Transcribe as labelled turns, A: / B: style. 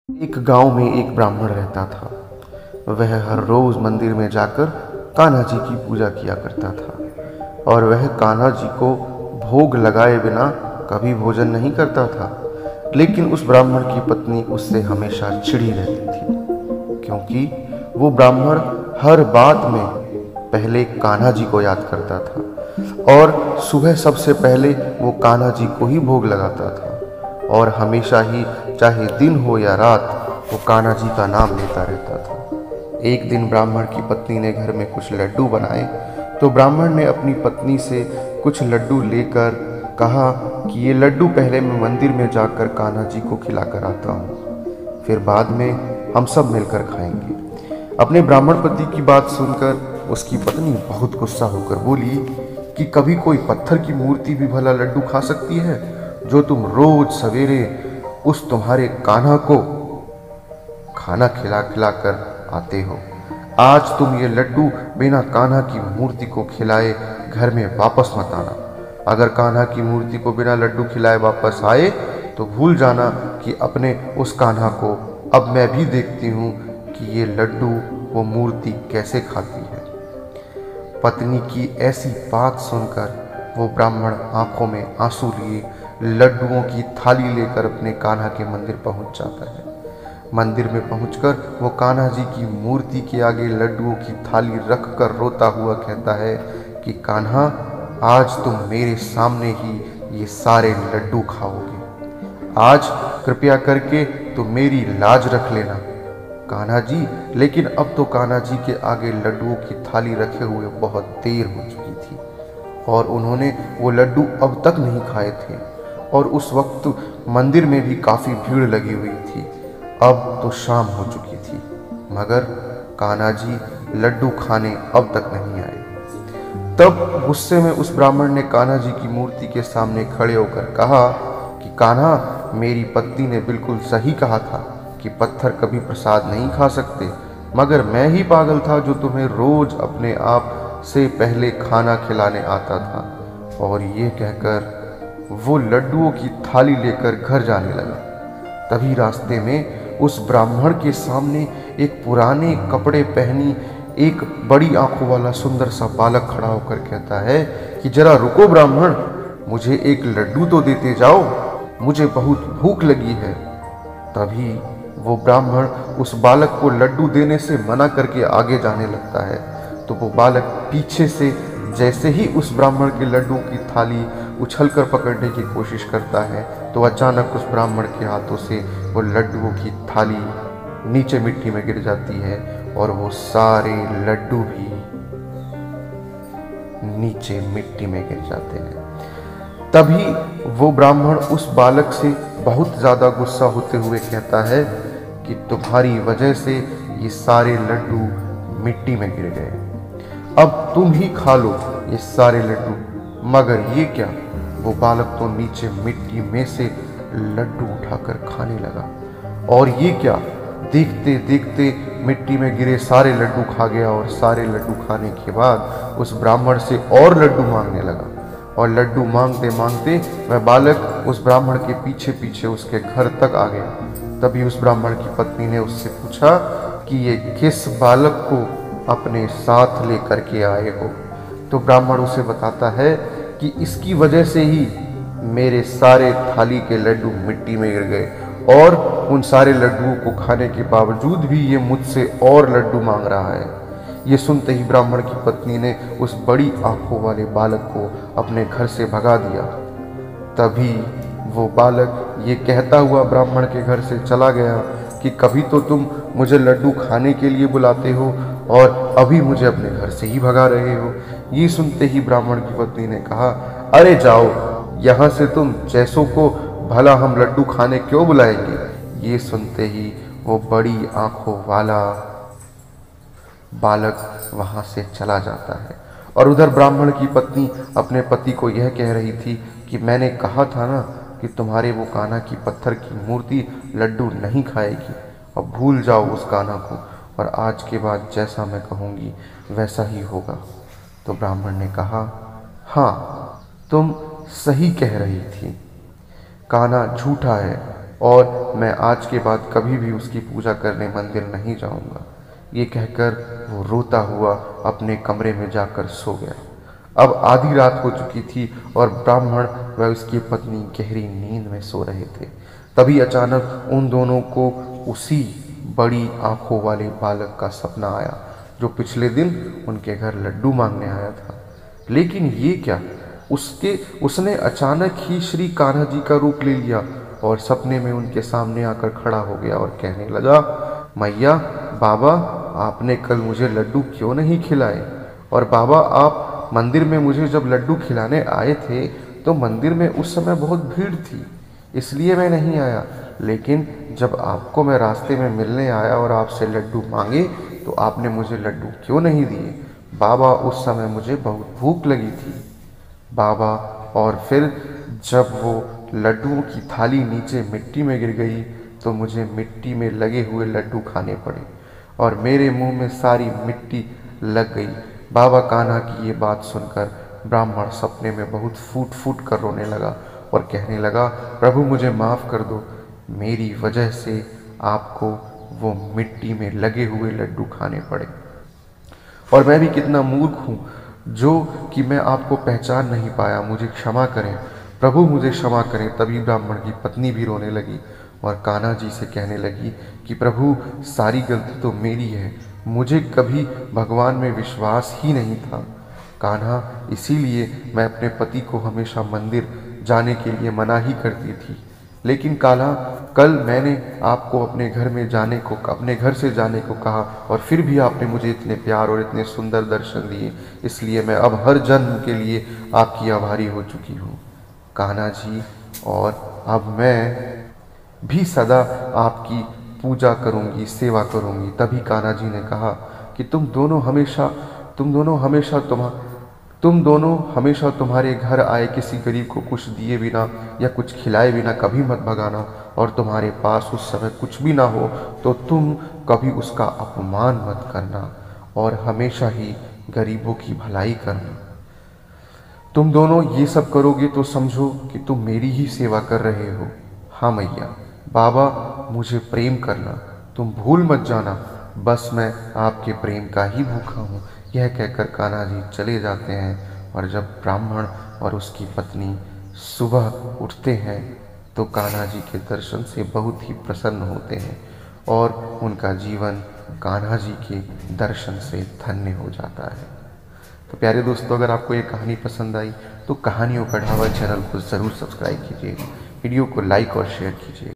A: एक गांव में एक ब्राह्मण रहता था। वह हर रोज मंदिर में जाकर कान्हा जी की पूजा किया करता था और वह कान्हा जी को भोग लगाए बिना कभी भोजन नहीं करता था। लेकिन उस ब्राह्मण की पत्नी उससे हमेशा चिढ़ी रहती थी, क्योंकि वो ब्राह्मण हर बात में पहले कान्हा जी को याद करता था और सुबह सबसे पहले वो कान्हा जी को ही भोग लगाता था और हमेशा ही, चाहे दिन हो या रात, वो कान्हा जी का नाम लेता रहता था। एक दिन ब्राह्मण की पत्नी ने घर में कुछ लड्डू बनाए, तो ब्राह्मण ने अपनी पत्नी से कुछ लड्डू लेकर कहा कि ये लड्डू पहले मैं मंदिर में जाकर कान्हा जी को खिलाकर आता हूँ, फिर बाद में हम सब मिलकर खाएंगे। अपने ब्राह्मण पति की बात सुनकर उसकी पत्नी बहुत गुस्सा होकर बोली कि कभी कोई पत्थर की मूर्ति भी भला लड्डू खा सकती है, जो तुम रोज सवेरे उस तुम्हारे कान्हा को खाना खिला खिला कर आते हो। आज तुम ये लड्डू बिना कान्हा की मूर्ति को खिलाए घर में वापस मत आना। अगर कान्हा की मूर्ति को बिना लड्डू खिलाए वापस आए तो भूल जाना कि अपने उस कान्हा को अब मैं भी देखती हूँ कि ये लड्डू वो मूर्ति कैसे खाती है। पत्नी की ऐसी बात सुनकर वो ब्राह्मण आंखों में आंसू लिए लड्डुओं की थाली लेकर अपने कान्हा के मंदिर पहुंच जाता है। मंदिर में पहुंचकर वो कान्हा जी की मूर्ति के आगे लड्डुओं की थाली रख कर रोता हुआ कहता है कि कान्हा, आज तुम मेरे सामने ही ये सारे लड्डू खाओगे। आज कृपया करके तुम मेरी लाज रख लेना कान्हा जी। लेकिन अब तो कान्हा जी के आगे लड्डुओं की थाली रखे हुए बहुत देर हो चुकी थी और उन्होंने वो लड्डू अब तक नहीं खाए थे और उस वक्त मंदिर में भी काफ़ी भीड़ लगी हुई थी। अब तो शाम हो चुकी थी, मगर कान्हा जी लड्डू खाने अब तक नहीं आए। तब गुस्से में उस ब्राह्मण ने कान्हा जी की मूर्ति के सामने खड़े होकर कहा कि कान्हा, मेरी पत्नी ने बिल्कुल सही कहा था कि पत्थर कभी प्रसाद नहीं खा सकते, मगर मैं ही पागल था जो तुम्हें रोज अपने आप से पहले खाना खिलाने आता था। और ये कहकर वो लड्डुओं की थाली लेकर घर जाने लगा। तभी रास्ते में उस ब्राह्मण के सामने एक पुराने कपड़े पहनी एक बड़ी आंखों वाला सुंदर सा बालक खड़ा होकर कहता है कि जरा रुको ब्राह्मण, मुझे एक लड्डू तो देते जाओ, मुझे बहुत भूख लगी है। तभी वो ब्राह्मण उस बालक को लड्डू देने से मना करके आगे जाने लगता है, तो वो बालक पीछे से जैसे ही उस ब्राह्मण के लड्डुओं की थाली उछलकर पकड़ने की कोशिश करता है, तो अचानक उस ब्राह्मण के हाथों से वो लड्डुओं की थाली नीचे मिट्टी में गिर जाती है और वो सारे लड्डू भी नीचे मिट्टी में गिर जाते हैं। तभी वो ब्राह्मण उस बालक से बहुत ज़्यादा गुस्सा होते हुए कहता है कि तुम्हारी वजह से ये सारे लड्डू मिट्टी में गिर गए, अब तुम ही खा लो ये सारे लड्डू। मगर ये क्या, वो बालक तो नीचे मिट्टी में से लड्डू उठाकर खाने लगा और ये क्या, देखते देखते मिट्टी में गिरे सारे लड्डू खा गया और सारे लड्डू खाने के बाद उस ब्राह्मण से और लड्डू मांगने लगा और लड्डू मांगते मांगते वह बालक उस ब्राह्मण के पीछे पीछे उसके घर तक आ गया। तभी उस ब्राह्मण की पत्नी ने उससे पूछा कि ये किस बालक को अपने साथ लेकर के आए हो। तो ब्राह्मण उसे बताता है कि इसकी वजह से ही मेरे सारे थाली के लड्डू मिट्टी में गिर गए और उन सारे लड्डुओं को खाने के बावजूद भी ये मुझसे और लड्डू मांग रहा है। ये सुनते ही ब्राह्मण की पत्नी ने उस बड़ी आंखों वाले बालक को अपने घर से भगा दिया। तभी वो बालक ये कहता हुआ ब्राह्मण के घर से चला गया कि कभी तो तुम मुझे लड्डू खाने के लिए बुलाते हो और अभी मुझे अपने घर से ही भगा रहे हो। ये सुनते ही ब्राह्मण की पत्नी ने कहा, अरे जाओ यहाँ से, तुम जैसों को भला हम लड्डू खाने क्यों बुलाएंगे। ये सुनते ही वो बड़ी आंखों वाला बालक वहाँ से चला जाता है और उधर ब्राह्मण की पत्नी अपने पति को यह कह रही थी कि मैंने कहा था ना कि तुम्हारे वो कान्हा की पत्थर की मूर्ति लड्डू नहीं खाएगी, अब भूल जाओ उस कान्हा को और आज के बाद जैसा मैं कहूँगी वैसा ही होगा। तो ब्राह्मण ने कहा, हाँ तुम सही कह रही थी, कान्हा झूठा है, और मैं आज के बाद कभी भी उसकी पूजा करने मंदिर नहीं जाऊंगा। ये कहकर वो रोता हुआ अपने कमरे में जाकर सो गया। अब आधी रात हो चुकी थी और ब्राह्मण व उसकी पत्नी गहरी नींद में सो रहे थे। तभी अचानक उन दोनों को उसी बड़ी आंखों वाले बालक का सपना आया जो पिछले दिन उनके घर लड्डू मांगने आया था। लेकिन ये क्या, उसने अचानक ही श्री कान्हा जी का रूप ले लिया और सपने में उनके सामने आकर खड़ा हो गया और कहने लगा, मैया, बाबा, आपने कल मुझे लड्डू क्यों नहीं खिलाए? और बाबा, आप मंदिर में मुझे जब लड्डू खिलाने आए थे तो मंदिर में उस समय बहुत भीड़ थी, इसलिए मैं नहीं आया। लेकिन जब आपको मैं रास्ते में मिलने आया और आपसे लड्डू मांगे तो आपने मुझे लड्डू क्यों नहीं दिए? बाबा, उस समय मुझे बहुत भूख लगी थी बाबा। और फिर जब वो लड्डुओं की थाली नीचे मिट्टी में गिर गई तो मुझे मिट्टी में लगे हुए लड्डू खाने पड़े और मेरे मुंह में सारी मिट्टी लग गई। बाबा कान्हा की ये बात सुनकर ब्राह्मण सपने में बहुत फूट फूट कर रोने लगा और कहने लगा, प्रभु, मुझे माफ़ कर दो, मेरी वजह से आपको वो मिट्टी में लगे हुए लड्डू खाने पड़े। और मैं भी कितना मूर्ख हूँ जो कि मैं आपको पहचान नहीं पाया, मुझे क्षमा करें प्रभु, मुझे क्षमा करें। तभी ब्राह्मण की पत्नी भी रोने लगी और कान्हा जी से कहने लगी कि प्रभु, सारी गलती तो मेरी है, मुझे कभी भगवान में विश्वास ही नहीं था कान्हा, इसीलिए मैं अपने पति को हमेशा मंदिर जाने के लिए मना ही करती थी। लेकिन कान्हा, कल मैंने आपको अपने घर से जाने को कहा और फिर भी आपने मुझे इतने प्यार और इतने सुंदर दर्शन दिए, इसलिए मैं अब हर जन्म के लिए आपकी आभारी हो चुकी हूँ कान्हा जी, और अब मैं भी सदा आपकी पूजा करूँगी, सेवा करूँगी। तभी कान्हा जी ने कहा कि तुम दोनों हमेशा तुम्हारे घर आए किसी गरीब को कुछ दिए बिना या कुछ खिलाए बिना कभी मत भगाना, और तुम्हारे पास उस समय कुछ भी ना हो तो तुम कभी उसका अपमान मत करना और हमेशा ही गरीबों की भलाई करना। तुम दोनों ये सब करोगे तो समझो कि तुम मेरी ही सेवा कर रहे हो। हाँ मैया, बाबा, मुझे प्रेम करना, तुम भूल मत जाना, बस मैं आपके प्रेम का ही भूखा हूँ। यह कहकर कान्हा जी चले जाते हैं और जब ब्राह्मण और उसकी पत्नी सुबह उठते हैं तो कान्हा जी के दर्शन से बहुत ही प्रसन्न होते हैं और उनका जीवन कान्हा जी के दर्शन से धन्य हो जाता है। तो प्यारे दोस्तों, अगर आपको ये कहानी पसंद आई तो कहानियों का ढाबा चैनल को ज़रूर सब्सक्राइब कीजिए, वीडियो को लाइक और शेयर कीजिए।